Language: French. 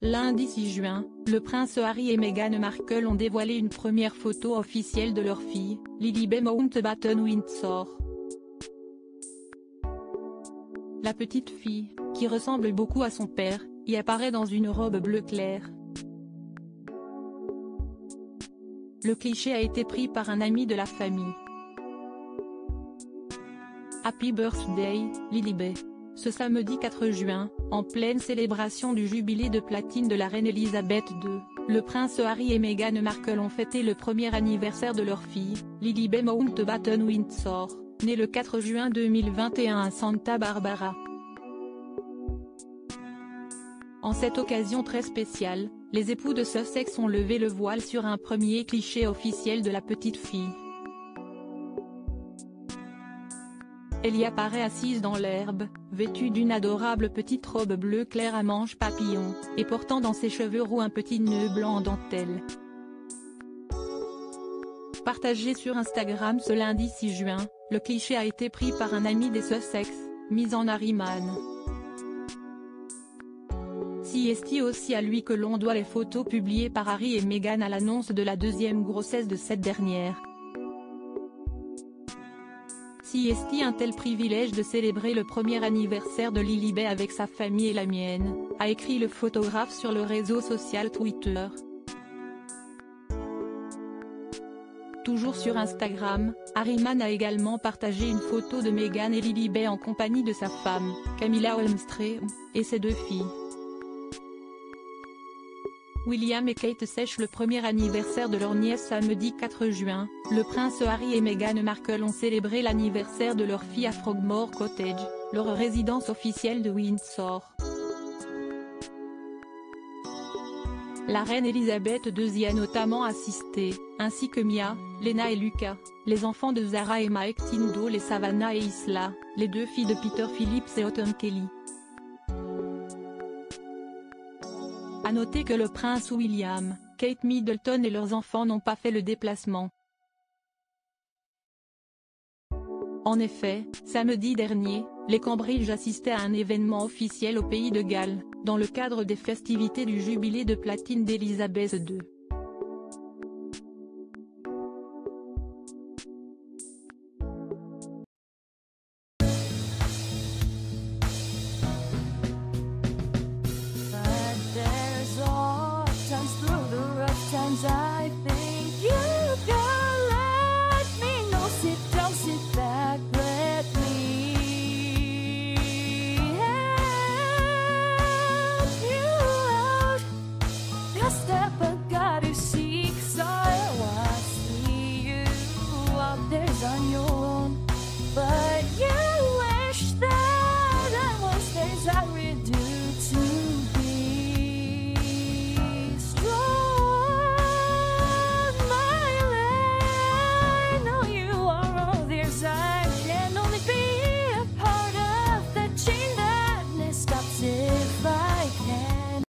Lundi 6 juin, le prince Harry et Meghan Markle ont dévoilé une première photo officielle de leur fille, Lilibet Mountbatten-Windsor. La petite fille, qui ressemble beaucoup à son père, y apparaît dans une robe bleu clair. Le cliché a été pris par un ami de la famille. Happy Birthday, Lilibet. Ce samedi 4 juin, en pleine célébration du jubilé de platine de la reine Elisabeth II, le prince Harry et Meghan Markle ont fêté le premier anniversaire de leur fille, Lilibet Mountbatten-Windsor, née le 4 juin 2021 à Santa Barbara. En cette occasion très spéciale, les époux de Sussex ont levé le voile sur un premier cliché officiel de la petite fille. Elle y apparaît assise dans l'herbe, vêtue d'une adorable petite robe bleu clair à manches papillons, et portant dans ses cheveux roux un petit nœud blanc en dentelle. Partagé sur Instagram ce lundi 6 juin, le cliché a été pris par un ami des Sussex, mis en Harryman. C'est aussi à lui que l'on doit les photos publiées par Harry et Meghan à l'annonce de la deuxième grossesse de cette dernière. C'est un tel privilège de célébrer le premier anniversaire de Lilibet avec sa famille et la mienne, a écrit le photographe sur le réseau social Twitter. Toujours sur Instagram, Harryman a également partagé une photo de Meghan et Lilibet en compagnie de sa femme, Camilla Holmstrom, et ses deux filles. William et Kate sèchent le premier anniversaire de leur nièce samedi 4 juin, le prince Harry et Meghan Markle ont célébré l'anniversaire de leur fille à Frogmore Cottage, leur résidence officielle de Windsor. La reine Elisabeth II y a notamment assisté, ainsi que Mia, Lena et Lucas, les enfants de Zara et Mike Tyndall et Savannah et Isla, les deux filles de Peter Phillips et Autumn Kelly. À noter que le prince William, Kate Middleton et leurs enfants n'ont pas fait le déplacement. En effet, samedi dernier, les Cambridge assistaient à un événement officiel au pays de Galles, dans le cadre des festivités du jubilé de platine d'Elisabeth II.